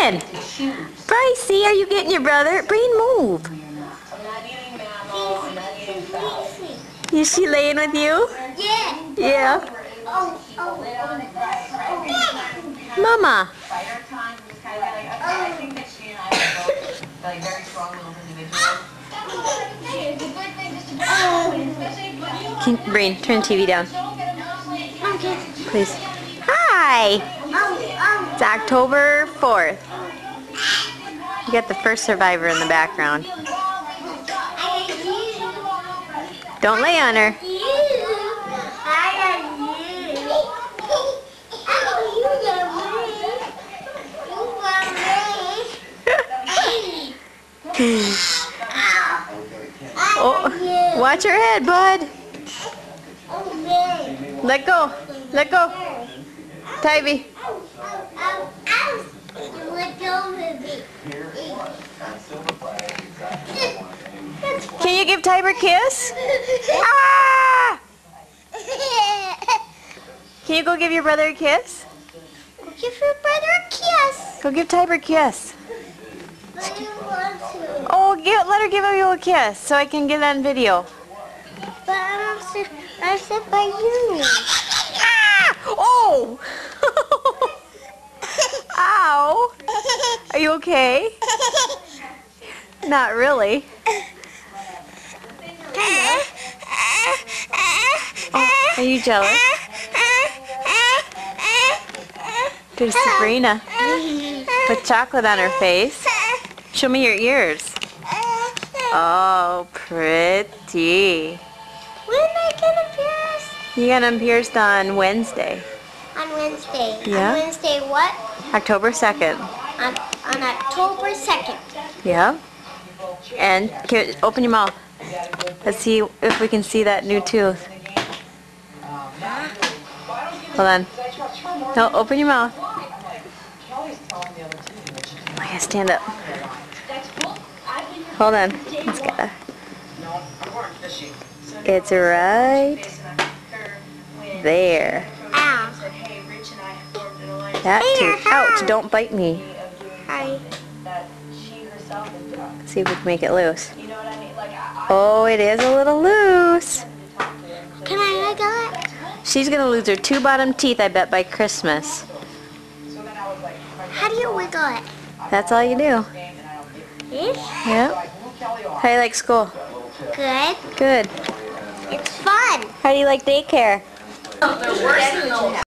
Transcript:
doing? Brisee, are you getting your brother? Brini, move. Is she laying with you? Yeah. Yeah. Mama. Brini, turn the TV down. Okay. Please. Hi. It's October 4th. You got the first survivor in the background. Don't lay on her. Oh, watch your head, bud. Let go. Let go. Tiber. Can you give Tiber a kiss? Ah! Can you go give your brother a kiss? Go give your brother a kiss. Go give Tiber a kiss. But I want to. Oh, let her give you a kiss so I can get it on video. But I'm sit by you. Ah! Oh! Ow! Are you okay? Not really. Oh, are you jealous? There's Sabrina. With chocolate on her face. Show me your ears. Oh, pretty. When am I gonna pierce? You got them pierced on Wednesday. On Wednesday. Yeah. On Wednesday what? October 2nd. On October 2nd. Yeah. And here, open your mouth. Let's see if we can see that new tooth. Hold on. No, open your mouth. I gotta stand up. Hold on. It's right there. Ow. That tooth. Ouch, don't bite me. Hi. See if we can make it loose. Oh, it is a little loose. Can I wiggle it? She's going to lose her 2 bottom teeth, I bet, by Christmas. How do you wiggle it? That's all you do. This? Yep. How do you like school? Good. Good. It's fun. How do you like daycare?